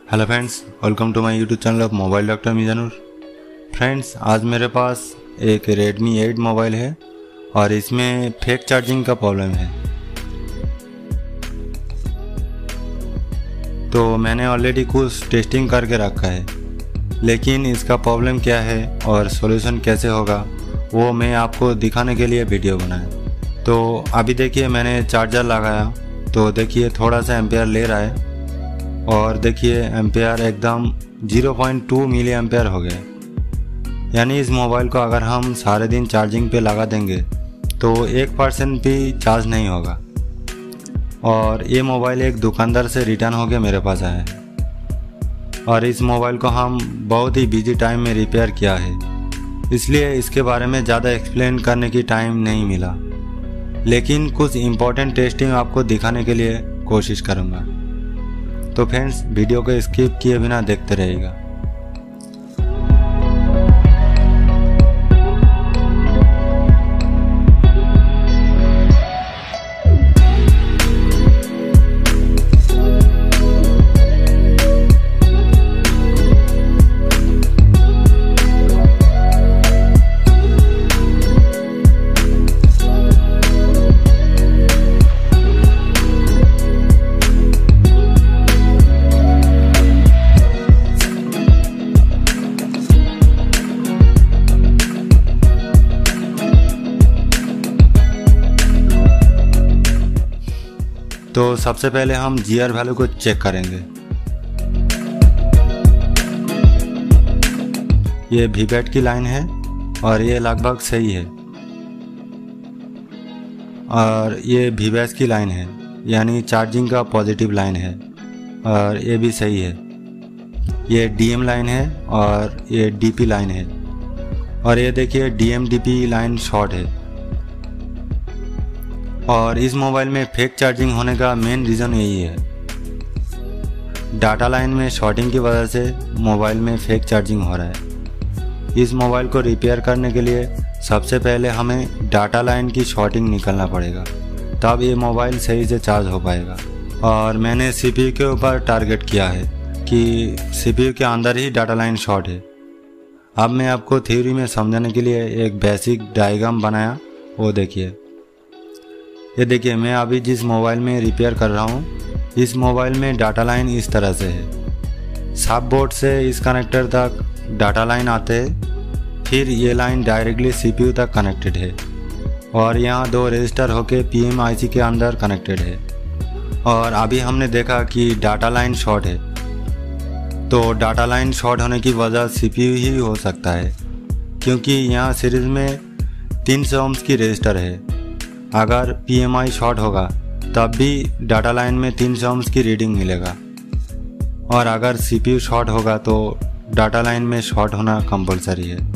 Hello friends, welcome to my YouTube channel of mobile doctor Mizanur. Friends, आज मेरे पास एक Redmi 8 mobile है और इसमें फेक चार्जिंग का प्रॉब्लम है। तो मैंने ऑलरेडी कुछ टेस्टिंग करके रखा है, लेकिन इसका प्रॉब्लम क्या है और सॉल्यूशन कैसे होगा वो मैं आपको दिखाने के लिए वीडियो बनाया। तो अभी देखिए, मैंने चार्जर लगाया तो देखिए थोड़ा सा एम्पेयर ले रहा है और देखिए एम्पेयर एकदम 0.2 मिली एम्पेयर हो गया। यानी इस मोबाइल को अगर हम सारे दिन चार्जिंग पे लगा देंगे तो 1% भी चार्ज नहीं होगा। और ये मोबाइल एक दुकानदार से रिटर्न होकर मेरे पास आया है और इस मोबाइल को हम बहुत ही बिजी टाइम में रिपेयर किया है, इसलिए इसके बारे में ज़्यादा एक्सप्लेन करने की टाइम नहीं मिला। लेकिन कुछ इम्पोर्टेंट टेस्टिंग आपको दिखाने के लिए कोशिश करूँगा। तो फ्रेंड्स, वीडियो को स्किप किए बिना देखते रहिएगा। तो सबसे पहले हम GR वैल्यू को चेक करेंगे। ये VBAT की लाइन है और ये लगभग सही है। और ये VBAS की लाइन है, यानी चार्जिंग का पॉजिटिव लाइन है और ये भी सही है। ये DM लाइन है और ये DP लाइन है और ये देखिए DM DP लाइन शॉर्ट है। और इस मोबाइल में फेक चार्जिंग होने का मेन रीज़न यही है। डाटा लाइन में शॉर्टिंग की वजह से मोबाइल में फेक चार्जिंग हो रहा है। इस मोबाइल को रिपेयर करने के लिए सबसे पहले हमें डाटा लाइन की शॉर्टिंग निकालना पड़ेगा, तब ये मोबाइल सही से चार्ज हो पाएगा। और मैंने CPU के ऊपर टारगेट किया है कि CPU के अंदर ही डाटा लाइन शॉर्ट है। अब मैं आपको थ्योरी में समझाने के लिए एक बेसिक डायग्राम बनाया, वो देखिए। ये देखिए, मैं अभी जिस मोबाइल में रिपेयर कर रहा हूँ, इस मोबाइल में डाटा लाइन इस तरह से है। सब बोर्ड से इस कनेक्टर तक डाटा लाइन आते हैं, फिर ये लाइन डायरेक्टली CPU तक कनेक्टेड है और यहाँ 2 रजिस्टर होके PMIC के अंदर कनेक्टेड है। और अभी हमने देखा कि डाटा लाइन शॉर्ट है, तो डाटा लाइन शॉर्ट होने की वजह CPU ही हो सकता है, क्योंकि यहाँ सीरीज़ में 300 ohms की रजिस्टर है। अगर PMI शॉर्ट होगा तब भी डाटा लाइन में 300 ohms की रीडिंग मिलेगा, और अगर CPU शॉर्ट होगा तो डाटा लाइन में शॉर्ट होना कंपलसरी है।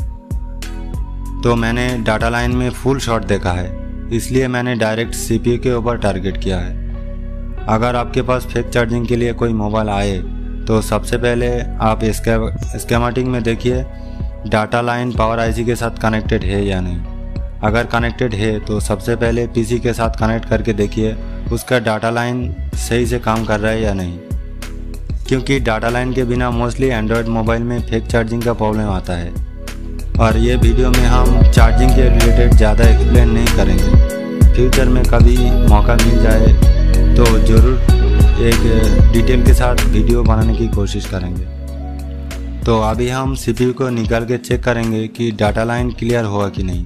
तो मैंने डाटा लाइन में फुल शॉर्ट देखा है, इसलिए मैंने डायरेक्ट CPU के ऊपर टारगेट किया है। अगर आपके पास फेक चार्जिंग के लिए कोई मोबाइल आए तो सबसे पहले आप स्कीमेटिक में देखिए डाटा लाइन पावर IC के साथ कनेक्टेड है या नहीं। अगर कनेक्टेड है तो सबसे पहले PC के साथ कनेक्ट करके देखिए उसका डाटा लाइन सही से काम कर रहा है या नहीं, क्योंकि डाटा लाइन के बिना मोस्टली एंड्रॉयड मोबाइल में फेक चार्जिंग का प्रॉब्लम आता है। और ये वीडियो में हम चार्जिंग के रिलेटेड ज़्यादा एक्सप्लेन नहीं करेंगे। फ्यूचर में कभी मौका मिल जाए तो ज़रूर एक डिटेल के साथ वीडियो बनाने की कोशिश करेंगे। तो अभी हम CPU को निकाल के चेक करेंगे कि डाटा लाइन क्लियर हुआ कि नहीं।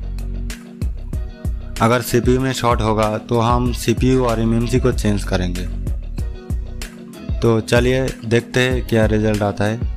अगर CPU में शॉर्ट होगा तो हम CPU और MMC को चेंज करेंगे। तो चलिए देखते हैं क्या रिजल्ट आता है।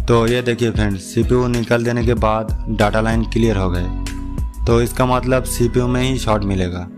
तो ये देखिए फ्रेंड्स, सीपीयू निकाल देने के बाद डाटा लाइन क्लियर हो गए। तो इसका मतलब सीपीयू में ही शॉर्ट मिलेगा।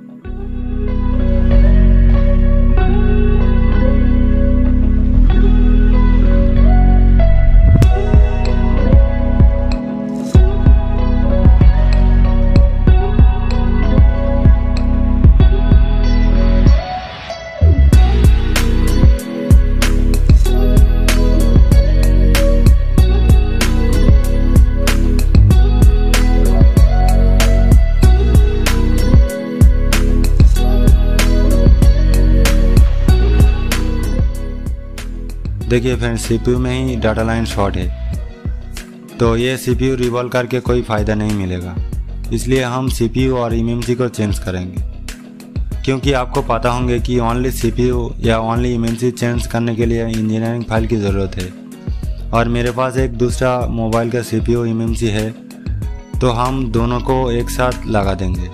देखिए फ्रेंड्स, सीपीयू में ही डाटा लाइन शॉर्ट है। तो ये सीपीयू रिवॉल्व करके कोई फ़ायदा नहीं मिलेगा, इसलिए हम सीपीयू और एमएमसी को चेंज करेंगे। क्योंकि आपको पता होंगे कि ओनली सीपीयू या ओनली एमएमसी चेंज करने के लिए इंजीनियरिंग फाइल की ज़रूरत है, और मेरे पास एक दूसरा मोबाइल का सीपीयू एमएमसी है, तो हम दोनों को एक साथ लगा देंगे।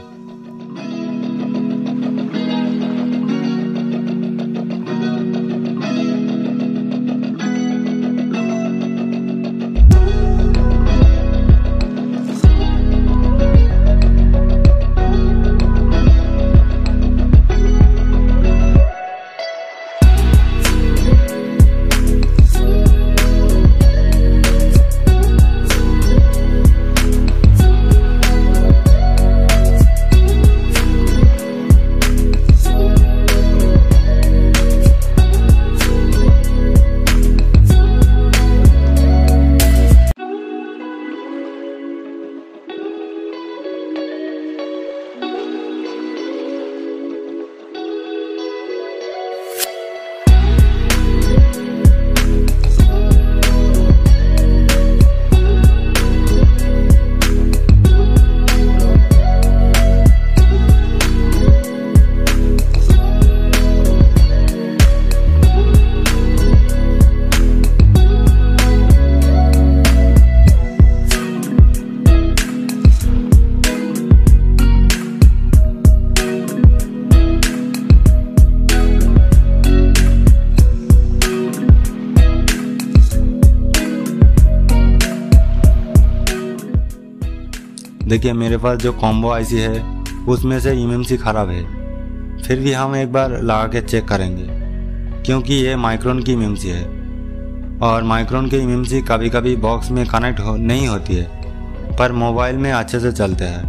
देखिए मेरे पास जो कॉम्बो आईसी है उसमें से एमएमसी ख़राब है, फिर भी हम एक बार लगा के चेक करेंगे, क्योंकि ये माइक्रोन की एमएमसी है और माइक्रोन की एमएमसी कभी कभी बॉक्स में कनेक्ट नहीं होती है, पर मोबाइल में अच्छे से चलते हैं।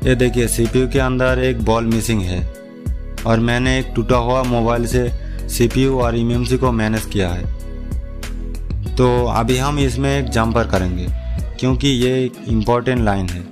ये देखिए CPU के अंदर एक बॉल मिसिंग है और मैंने एक टूटा हुआ मोबाइल से CPU और eMMC को मैनेज किया है। तो अभी हम इसमें एक जंपर करेंगे क्योंकि ये एक इम्पॉर्टेंट लाइन है।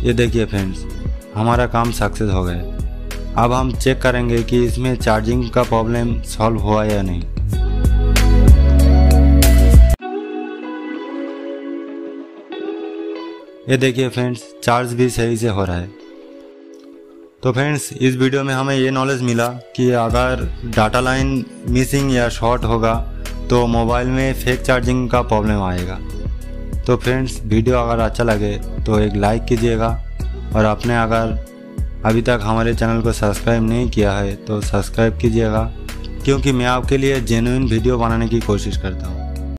ये देखिए फ्रेंड्स, हमारा काम सक्सेस हो गया। अब हम चेक करेंगे कि इसमें चार्जिंग का प्रॉब्लम सॉल्व हुआ या नहीं। ये देखिए फ्रेंड्स, चार्ज भी सही से हो रहा है। तो फ्रेंड्स, इस वीडियो में हमें ये नॉलेज मिला कि अगर डाटा लाइन मिसिंग या शॉर्ट होगा तो मोबाइल में फेक चार्जिंग का प्रॉब्लम आएगा। तो फ्रेंड्स, वीडियो अगर अच्छा लगे तो एक लाइक कीजिएगा, और आपने अगर अभी तक हमारे चैनल को सब्सक्राइब नहीं किया है तो सब्सक्राइब कीजिएगा, क्योंकि मैं आपके लिए जेन्युइन वीडियो बनाने की कोशिश करता हूँ।